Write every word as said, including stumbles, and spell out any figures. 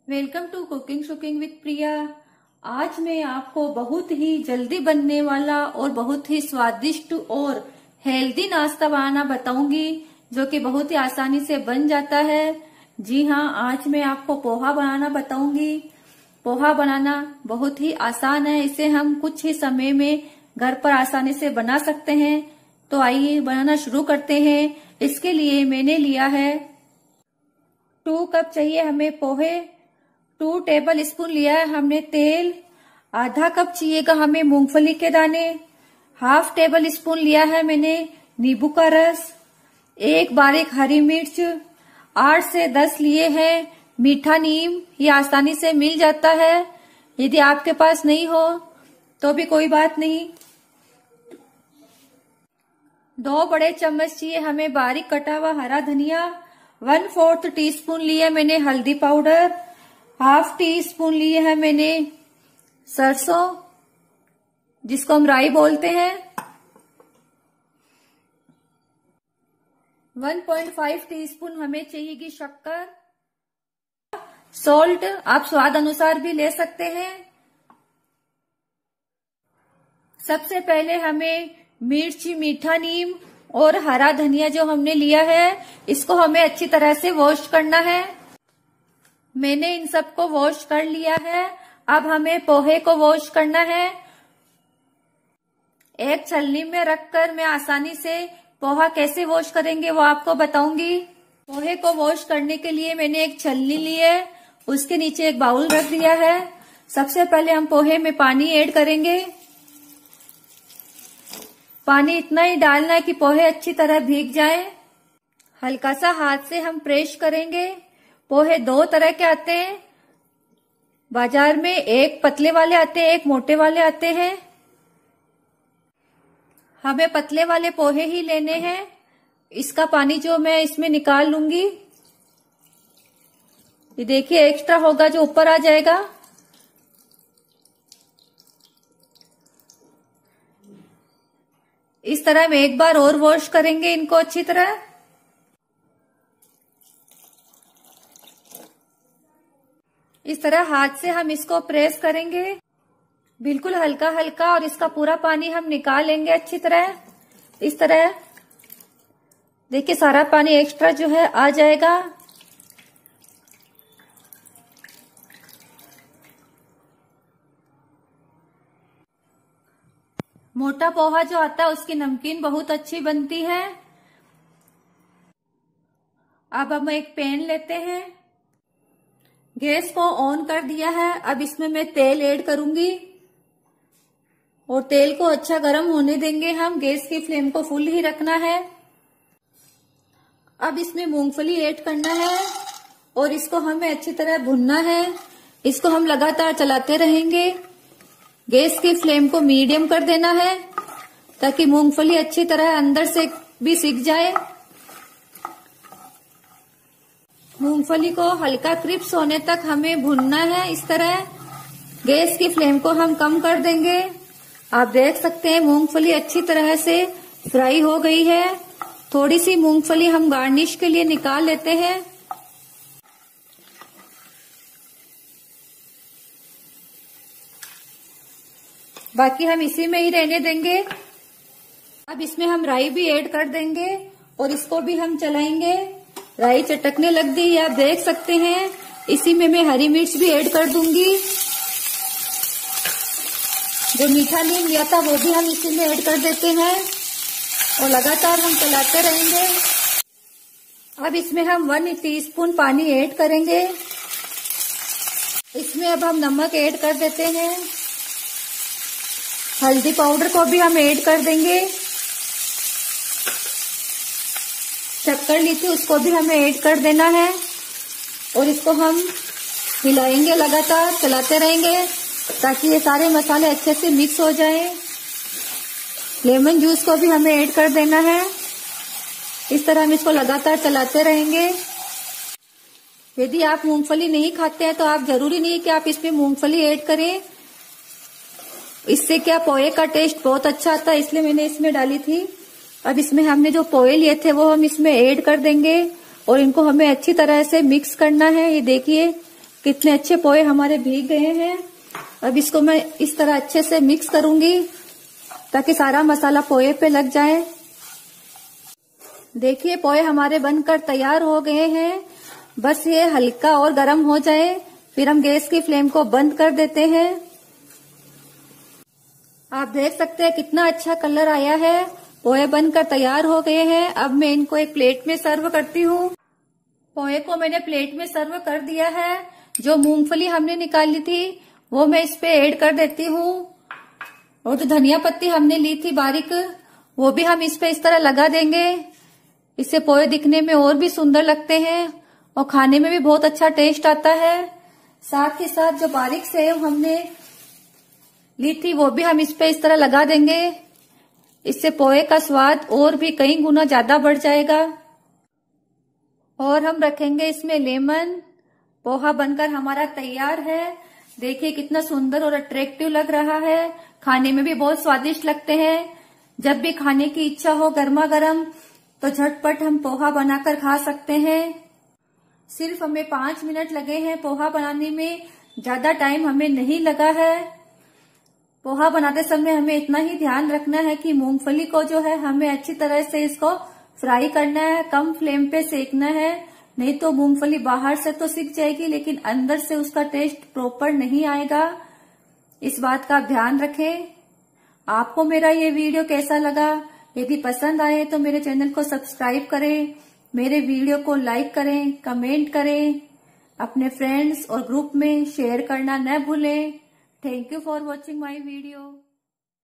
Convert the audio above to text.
Welcome to cooking shooking with Priya. आज मैं आपको बहुत ही जल्दी बनने वाला और बहुत ही स्वादिष्ट और हेल्दी नाश्ता बनाना बताऊंगी, जो कि बहुत ही आसानी से बन जाता है। जी हाँ, आज मैं आपको पोहा बनाना बताऊंगी। पोहा बनाना बहुत ही आसान है, इसे हम कुछ ही समय में घर पर आसानी से बना सकते हैं। तो आइए बनाना शुरू करते हैं। इसके लिए मैंने लिया है टू कप चाहिए हमें पोहे, टू टेबल स्पून लिया है हमने तेल, आधा कप चाहिएगा हमें मूंगफली के दाने, हाफ टेबल स्पून लिया है मैंने नींबू का रस, एक बारीक हरी मिर्च, आठ से दस लिए हैं मीठा नीम। ये आसानी से मिल जाता है, यदि आपके पास नहीं हो तो भी कोई बात नहीं। दो बड़े चम्मच चाहिए हमें बारीक कटा हुआ हरा धनिया, वन फोर्थ टी स्पून लिए मैंने हल्दी पाउडर, हाफ टी स्पून लिए है मैंने सरसों जिसको हम राई बोलते हैं, वन पॉइंट फाइव टीस्पून हमें चाहिएगी शक्कर, सॉल्ट आप स्वाद अनुसार भी ले सकते हैं। सबसे पहले हमें मिर्च, मीठा नीम और हरा धनिया जो हमने लिया है, इसको हमें अच्छी तरह से वॉश करना है। मैंने इन सबको वॉश कर लिया है। अब हमें पोहे को वॉश करना है। एक छलनी में रखकर मैं आसानी से पोहा कैसे वॉश करेंगे वो आपको बताऊंगी। पोहे को वॉश करने के लिए मैंने एक छलनी ली है, उसके नीचे एक बाउल रख दिया है। सबसे पहले हम पोहे में पानी ऐड करेंगे। पानी इतना ही डालना है कि पोहे अच्छी तरह भीग जाएं। हल्का सा हाथ से हम प्रेस करेंगे। पोहे दो तरह के आते हैं बाजार में, एक पतले वाले आते हैं, एक मोटे वाले आते हैं। हमें पतले वाले पोहे ही लेने हैं। इसका पानी जो मैं इसमें निकाल लूंगी, ये देखिए एक्स्ट्रा होगा जो ऊपर आ जाएगा। इस तरह हम एक बार और वॉश करेंगे इनको अच्छी तरह। इस तरह हाथ से हम इसको प्रेस करेंगे बिल्कुल हल्का हल्का, और इसका पूरा पानी हम निकाल लेंगे अच्छी तरह। इस तरह देखिए सारा पानी एक्स्ट्रा जो है आ जाएगा। मोटा पोहा जो आता है उसकी नमकीन बहुत अच्छी बनती है। अब हम एक पैन लेते हैं, गैस को ऑन कर दिया है। अब इसमें मैं तेल ऐड करूंगी और तेल को अच्छा गर्म होने देंगे हम। गैस की फ्लेम को फुल ही रखना है। अब इसमें मूंगफली ऐड करना है और इसको हमें अच्छी तरह भुनना है। इसको हम लगातार चलाते रहेंगे। गैस की फ्लेम को मीडियम कर देना है ताकि मूंगफली अच्छी तरह अंदर से भी सिक जाए। मूंगफली को हल्का क्रिस्प होने तक हमें भूनना है। इस तरह गैस की फ्लेम को हम कम कर देंगे। आप देख सकते हैं मूंगफली अच्छी तरह से फ्राई हो गई है। थोड़ी सी मूंगफली हम गार्निश के लिए निकाल लेते हैं। बाकी हम इसी में ही रहने देंगे। अब इसमें हम राई भी ऐड कर देंगे और इसको भी हम चलाएंगे। राई चटकने लग गई, आप देख सकते हैं। इसी में मैं हरी मिर्च भी ऐड कर दूंगी। जो मीठा नीम लिया था वो भी हम इसी में ऐड कर देते हैं और लगातार हम चलाते रहेंगे। अब इसमें हम वन टीस्पून पानी ऐड करेंगे। इसमें अब हम नमक ऐड कर देते हैं। हल्दी पाउडर को भी हम ऐड कर देंगे। शक्कर ली थी उसको भी हमें ऐड कर देना है और इसको हम हिलाएंगे, लगातार चलाते रहेंगे ताकि ये सारे मसाले अच्छे से मिक्स हो जाएं। लेमन जूस को भी हमें ऐड कर देना है। इस तरह हम इसको लगातार चलाते रहेंगे। यदि आप मूंगफली नहीं खाते हैं तो आप जरूरी नहीं है कि आप इसमें मूंगफली ऐड करें। इससे क्या पोहे का टेस्ट बहुत अच्छा आता है, इसलिए मैंने इसमें डाली थी। अब इसमें हमने जो पोहे लिए थे वो हम इसमें ऐड कर देंगे और इनको हमें अच्छी तरह से मिक्स करना है। ये देखिए कितने अच्छे पोहे हमारे भीग गए हैं। अब इसको मैं इस तरह अच्छे से मिक्स करूंगी ताकि सारा मसाला पोहे पे लग जाए। देखिए पोहे हमारे बनकर तैयार हो गए हैं। बस ये हल्का और गर्म हो जाए फिर हम गैस की फ्लेम को बंद कर देते हैं। आप देख सकते हैं कितना अच्छा कलर आया है। पोहे बनकर तैयार हो गए हैं। अब मैं इनको एक प्लेट में सर्व करती हूँ। पोहे को मैंने प्लेट में सर्व कर दिया है। जो मूंगफली हमने निकाली थी वो मैं इस पे ऐड कर देती हूँ। और जो धनिया पत्ती हमने ली थी बारीक वो भी हम इस पे इस तरह लगा देंगे। इससे पोहे दिखने में और भी सुंदर लगते हैं और खाने में भी बहुत अच्छा टेस्ट आता है। साथ ही साथ जो बारीक सेव हमने ली थी वो भी हम इस पे इस तरह लगा देंगे। इससे पोहे का स्वाद और भी कई गुना ज्यादा बढ़ जाएगा। और हम रखेंगे इसमें लेमन। पोहा बनकर हमारा तैयार है। देखिए कितना सुंदर और अट्रैक्टिव लग रहा है। खाने में भी बहुत स्वादिष्ट लगते हैं। जब भी खाने की इच्छा हो गर्मा गर्म तो झटपट हम पोहा बनाकर खा सकते हैं। सिर्फ हमें पांच मिनट लगे हैं पोहा बनाने में, ज्यादा टाइम हमें नहीं लगा है। पोहा बनाते समय हमें इतना ही ध्यान रखना है कि मूंगफली को जो है हमें अच्छी तरह से इसको फ्राई करना है, कम फ्लेम पे सेकना है। नहीं तो मूंगफली बाहर से तो सिक जाएगी लेकिन अंदर से उसका टेस्ट प्रॉपर नहीं आएगा। इस बात का ध्यान रखें। आपको मेरा ये वीडियो कैसा लगा? यदि पसंद आए तो मेरे चैनल को सब्सक्राइब करें, मेरे वीडियो को लाइक करें, कमेंट करें, अपने फ्रेंड्स और ग्रुप में शेयर करना न भूलें। Thank you for watching my video.